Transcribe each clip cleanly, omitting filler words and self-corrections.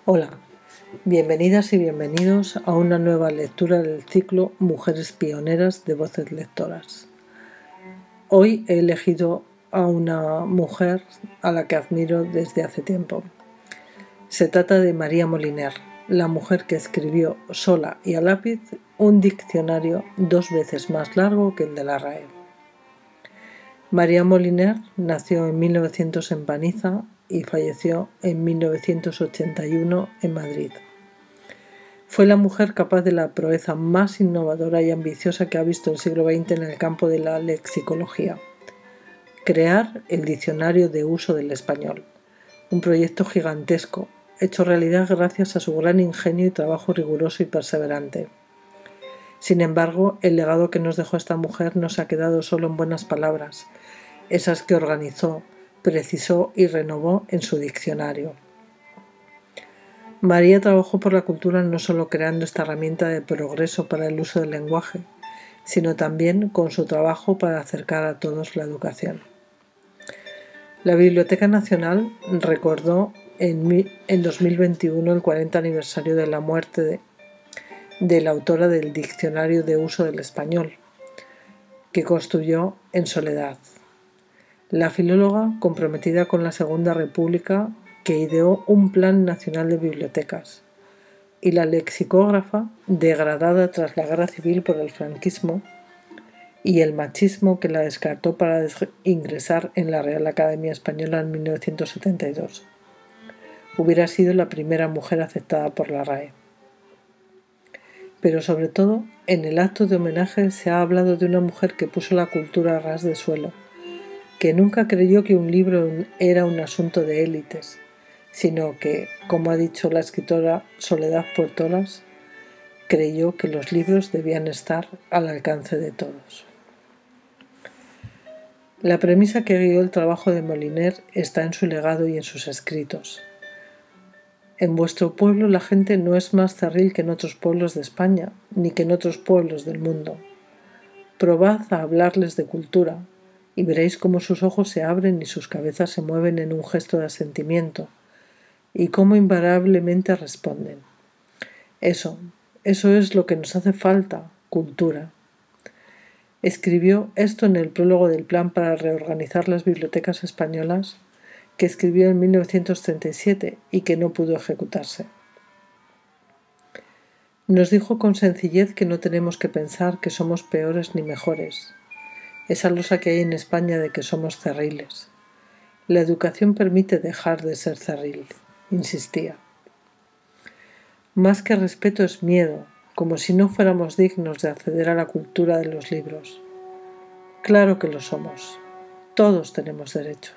Hola, bienvenidas y bienvenidos a una nueva lectura del ciclo Mujeres Pioneras de Voces Lectoras. Hoy he elegido a una mujer a la que admiro desde hace tiempo. Se trata de María Moliner, la mujer que escribió sola y a lápiz un diccionario 2 veces más largo que el de la RAE. María Moliner nació en 1900 en Paniza y falleció en 1981 en Madrid. Fue la mujer capaz de la proeza más innovadora y ambiciosa que ha visto el siglo XX en el campo de la lexicología: crear el Diccionario de Uso del Español, un proyecto gigantesco, hecho realidad gracias a su gran ingenio y trabajo riguroso y perseverante. Sin embargo, el legado que nos dejó esta mujer no se ha quedado solo en buenas palabras, esas que organizó, precisó y renovó en su diccionario. María trabajó por la cultura no solo creando esta herramienta de progreso para el uso del lenguaje, sino también con su trabajo para acercar a todos la educación. La Biblioteca Nacional recordó en 2021 el 40 aniversario de la muerte de la autora del Diccionario de Uso del Español, que construyó en soledad. La filóloga comprometida con la Segunda República, que ideó un Plan Nacional de Bibliotecas, y la lexicógrafa degradada tras la guerra civil por el franquismo y el machismo que la descartó para ingresar en la Real Academia Española en 1972. Hubiera sido la primera mujer aceptada por la RAE. Pero sobre todo, en el acto de homenaje se ha hablado de una mujer que puso la cultura a ras de suelo, que nunca creyó que un libro era un asunto de élites, sino que, como ha dicho la escritora Soledad Puertolas, creyó que los libros debían estar al alcance de todos. La premisa que guió el trabajo de Moliner está en su legado y en sus escritos. En vuestro pueblo la gente no es más cerril que en otros pueblos de España, ni que en otros pueblos del mundo. Probad a hablarles de cultura, y veréis cómo sus ojos se abren y sus cabezas se mueven en un gesto de asentimiento, y cómo invariablemente responden: Eso es lo que nos hace falta, cultura. Escribió esto en el prólogo del Plan para reorganizar las bibliotecas españolas, que escribió en 1937 y que no pudo ejecutarse. Nos dijo con sencillez que no tenemos que pensar que somos peores ni mejores, esa losa que hay en España de que somos cerriles. La educación permite dejar de ser cerril, insistía. Más que respeto es miedo, como si no fuéramos dignos de acceder a la cultura de los libros. Claro que lo somos. Todos tenemos derecho.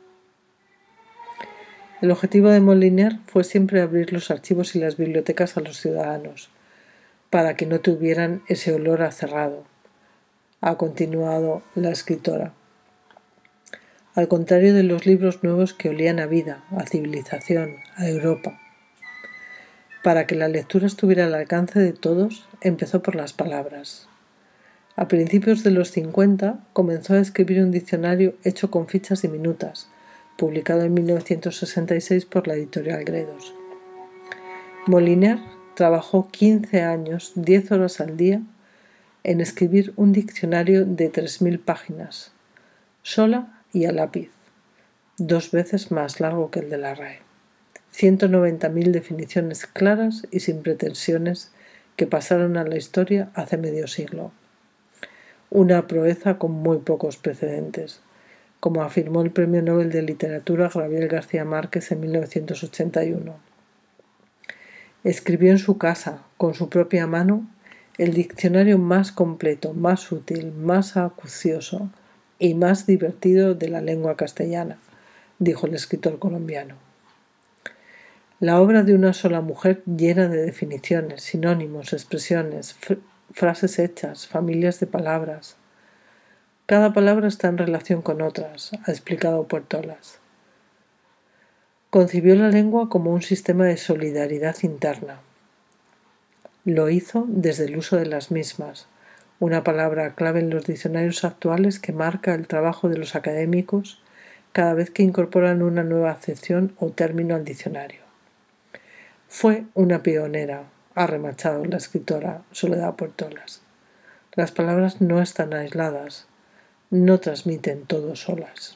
El objetivo de Moliner fue siempre abrir los archivos y las bibliotecas a los ciudadanos, para que no tuvieran ese olor a cerrado, ha continuado la escritora. Al contrario de los libros nuevos que olían a vida, a civilización, a Europa. Para que la lectura estuviera al alcance de todos, empezó por las palabras. A principios de los 50 comenzó a escribir un diccionario hecho con fichas diminutas, publicado en 1966 por la editorial Gredos. Moliner trabajó 15 años, 10 horas al día, en escribir un diccionario de 3000 páginas, sola y a lápiz, 2 veces más largo que el de la RAE. 190.000 definiciones claras y sin pretensiones que pasaron a la historia hace medio siglo. Una proeza con muy pocos precedentes, como afirmó el Premio Nobel de Literatura Gabriel García Márquez en 1981. Escribió en su casa, con su propia mano, el diccionario más completo, más útil, más acucioso y más divertido de la lengua castellana, dijo el escritor colombiano. La obra de una sola mujer llena de definiciones, sinónimos, expresiones, frases hechas, familias de palabras. Cada palabra está en relación con otras, ha explicado Puertolas. Concibió la lengua como un sistema de solidaridad interna. Lo hizo desde el uso de las mismas, una palabra clave en los diccionarios actuales que marca el trabajo de los académicos cada vez que incorporan una nueva acepción o término al diccionario. Fue una pionera, ha remachado la escritora Soledad Puertolas. Las palabras no están aisladas, no transmiten todo solas.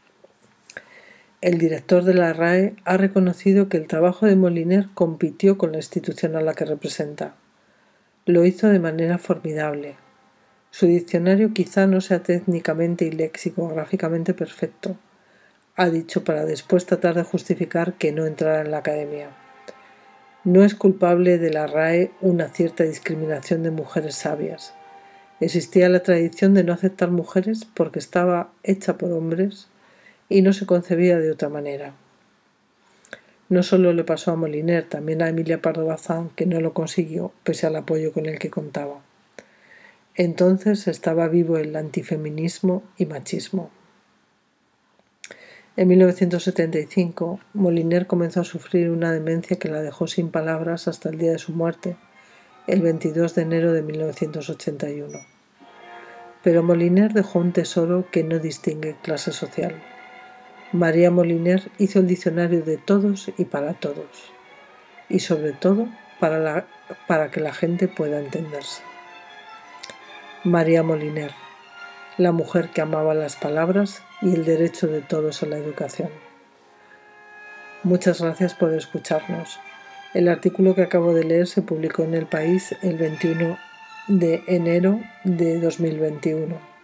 El director de la RAE ha reconocido que el trabajo de Moliner compitió con la institución a la que representa. Lo hizo de manera formidable. Su diccionario quizá no sea técnicamente y lexicográficamente perfecto, ha dicho, para después tratar de justificar que no entrara en la academia. No es culpable de la RAE una cierta discriminación de mujeres sabias. Existía la tradición de no aceptar mujeres porque estaba hecha por hombres y no se concebía de otra manera. No solo le pasó a Moliner, también a Emilia Pardo Bazán, que no lo consiguió, pese al apoyo con el que contaba. Entonces estaba vivo el antifeminismo y machismo. En 1975, Moliner comenzó a sufrir una demencia que la dejó sin palabras hasta el día de su muerte, el 22 de enero de 1981. Pero Moliner dejó un tesoro que no distingue clase social. María Moliner hizo el diccionario de todos y para todos, y sobre todo para que la gente pueda entenderse. María Moliner, la mujer que amaba las palabras y el derecho de todos a la educación. Muchas gracias por escucharnos. El artículo que acabo de leer se publicó en El País el 21 de enero de 2021.